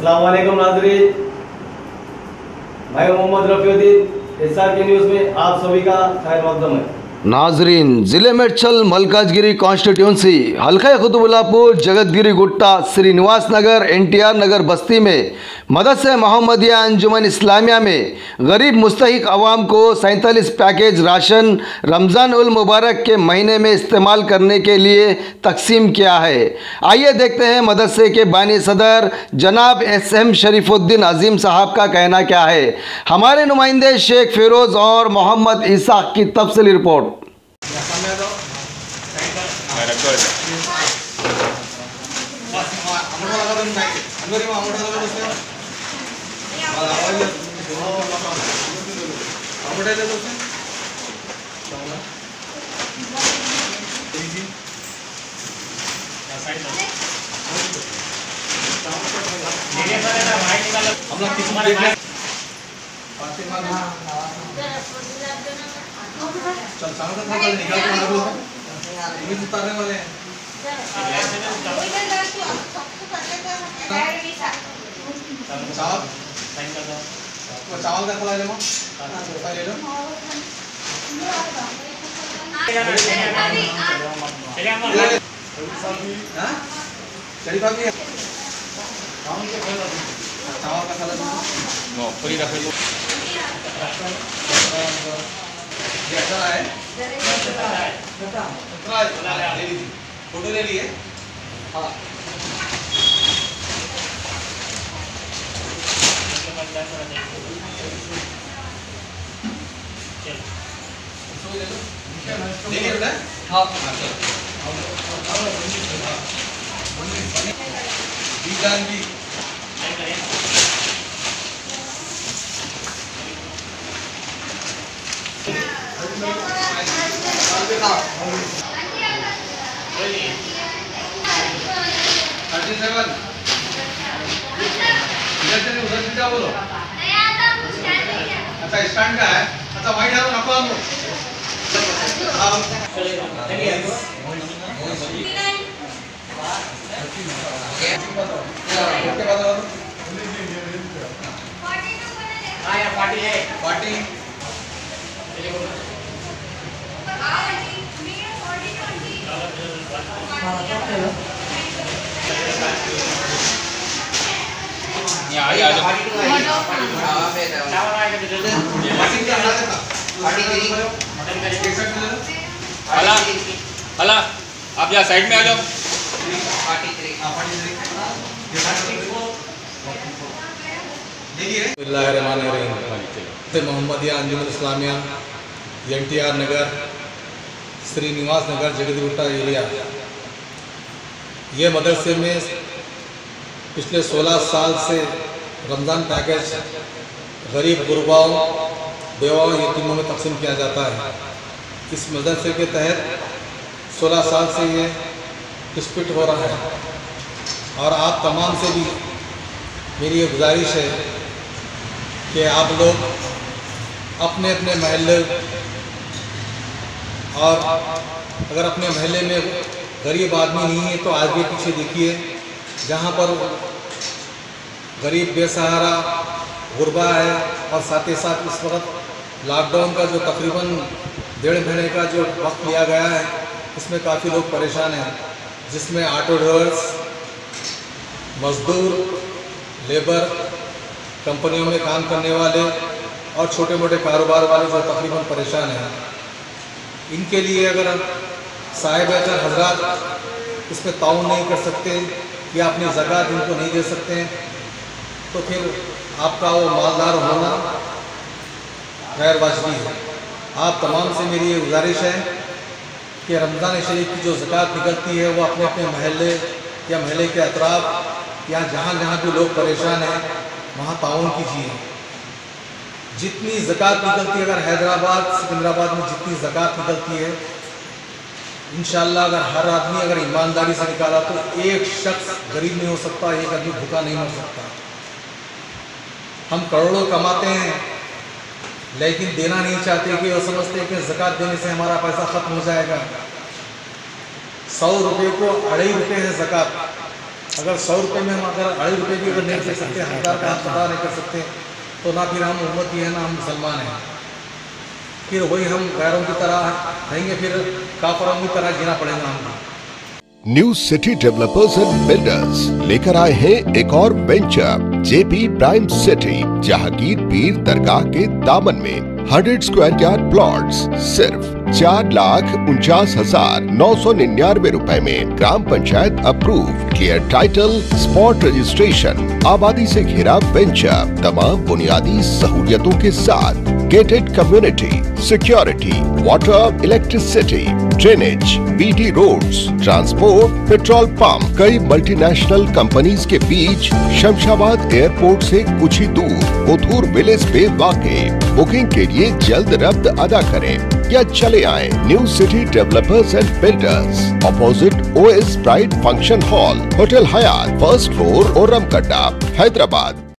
अस्सलाम वालेकुम नाज़रीन, मैं मोहम्मद रफ़ीउद्दीन। SRK न्यूज़ में आप सभी का खैर मक़दम है। नाजरीन, ज़िले मेडचल मलकाजगिरी कॉन्स्टिट्यूंसी हल्का कुतुबुल्लापुर जगतगिरी गुट्टा श्रीनिवास नगर NTR नगर बस्ती में मदरसे मोहम्मदिया अंजुमन इस्लामिया में गरीब मुस्तहिक अवाम को 47 पैकेज राशन रमज़ान उल मुबारक के महीने में इस्तेमाल करने के लिए तकसीम किया है। आइए देखते हैं मदरसे के बानी सदर जनाब SM शरीफुद्दीन अजीम साहब का कहना क्या है। हमारे नुमाइंदे शेख फिरोज़ और मोहम्मद इसाक की तफसीली रिपोर्ट। चल सामने से निकाल के मार दो ये उतारने वाले हैं चावल चावल का खिला ले लो ले लो हां शरीफ भी चावल का खिला नो पूरी रख लो ये अच्छा है फोटो ले लिए हाँ देखिए बेटा हाँ उधर बोलो अच्छा स्टैंड का है अच्छा वहीं डालो नफा हमको पार्टी अला आप यहाँ साइड में आ जाओ। मोहम्मदिया अंजुमन इस्लामिया NTR नगर श्रीनिवास नगर जगतगिरी गुट्टा एरिया ये मदरसे में पिछले 16 साल से रमज़ान पैकेज गरीब गुरबाओं बेवाओं यतीमों में तकसीम किया जाता है। इस मदरसे के तहत 16 साल से ये डिस्ट्रीब्यूट हो रहा है और आप तमाम से भी मेरी ये गुजारिश है कि आप लोग अपने अपने महल्ले और अगर अपने महल्ले में गरीब आदमी नहीं है तो आगे पीछे देखिए जहाँ पर गरीब बेसहारा गुरबा है और साथ ही साथ इस वक्त लॉकडाउन का जो तकरीबन 1.5 महीने का जो वक्त लिया गया है इसमें काफ़ी लोग परेशान हैं, जिसमें ऑटो ड्राइवर्स, मज़दूर, लेबर, कंपनियों में काम करने वाले और छोटे मोटे कारोबार वाले जो तकरीबन परेशान हैं। इनके लिए अगर साहिब हज़रात इसमें ताउन नहीं कर सकते या अपनी ज़कात इनको नहीं दे सकते तो फिर आपका वो मालदार होना गैर वाजिबी है। आप तमाम से मेरी ये गुजारिश है कि रमज़ान शरीफ की जो ज़कात निकलती है वो अपने अपने महल्ले या महल्ले के अतराफ़ या जहाँ जहाँ भी लोग परेशान हैं वहाँ ताउन कीजिए। जितनी ज़कात निकलती है, अगर हैदराबाद सिकंदराबाद में जितनी ज़कात निकलती है, इंशाअल्लाह अगर हर आदमी अगर ईमानदारी से निकाला तो एक शख्स गरीब नहीं हो सकता, एक आदमी भूखा नहीं मर सकता। हम करोड़ों कमाते हैं लेकिन देना नहीं चाहते कि वो समझते हैं कि ज़कात देने से हमारा पैसा ख़त्म हो जाएगा। 100 रुपये को 2.5 रुपये है ज़कात, अगर 100 रुपये में हम अगर 2.5 रुपये भी अगर नहीं दे सकते, 1000 का हम अदा नहीं कर सकते, तो ना फिर हम उम्मती हैं ना हम मुसलमान हैं। फिर वही हम गैरों की तरह रहेंगे, फिर काफिरों की तरह जीना पड़ेगा हमको। New city developers and builders लेकर आए हैं एक और venture, JP prime city, Jahangir Peer Dargah के दामन में 100 स्क्वायर यार्ड प्लॉट्स सिर्फ 4,49,999 रुपए में। ग्राम panchayat approve, clear title, spot registration, आबादी से घिरा वेंचर, तमाम बुनियादी सहूलियतों के साथ, gated community, security, water, electricity, drainage, BT roads, transport, petrol pump, कई मल्टीनेशनल कंपनीज के बीच, शमशाबाद एयरपोर्ट से कुछ ही दूर, ओथूर विलेज पे वाक़ई। बुकिंग के लिए जल्द रब्त अदा करें या चले आए new city developers and builders, opposite OS pride function hall, hotel Hyatt, first floor, Ormakadda, Hyderabad.